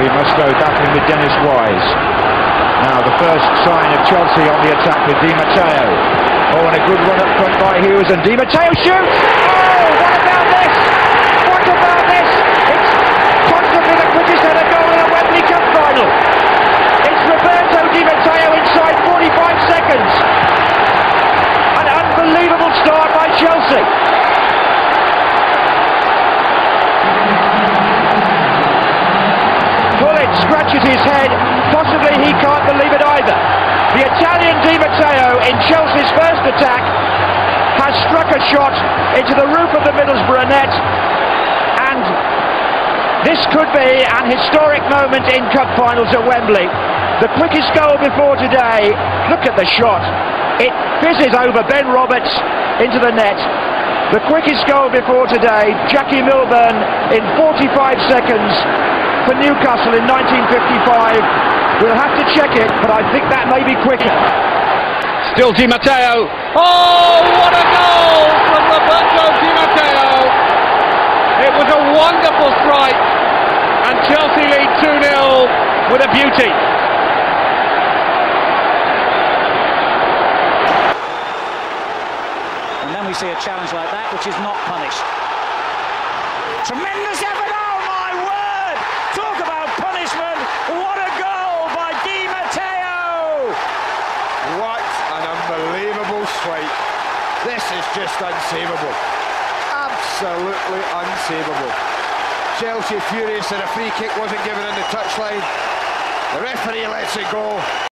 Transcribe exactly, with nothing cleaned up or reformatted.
He must go battling with Dennis Wise. Now the first sign of Chelsea on the attack with Di Matteo. Oh, and a good run up front by Hughes, and Di Matteo shoots! Oh, what about this? What about this? It's possibly the quickest ever goal in a Wembley Cup final. It's Roberto Di Matteo inside forty-five seconds. An unbelievable start by Chelsea. Pullet scratches his head. Possibly he can't believe it either. The Italian Di Matteo in Chelsea's first attack has struck a shot into the roof of the Middlesbrough net, and this could be an historic moment in cup finals at Wembley. The quickest goal before today. Look at the shot. It fizzes over Ben Roberts into the net. The quickest goal before today. Jackie Milburn in forty-five seconds for Newcastle in nineteen fifty-five. We'll have to check it, but I think that may be quicker. Still Di Matteo. Oh, what a goal from Roberto Di Matteo! It was a wonderful strike, and Chelsea lead two nil with a beauty. And then we see a challenge like that, which is not punished. Tremendous effort! Oh my word! Talk about punishment! What a goal by Di Matteo! What an unbelievable strike. This is just unsavable. Absolutely unsavable. Chelsea furious that a free kick wasn't given in the touchline. The referee lets it go.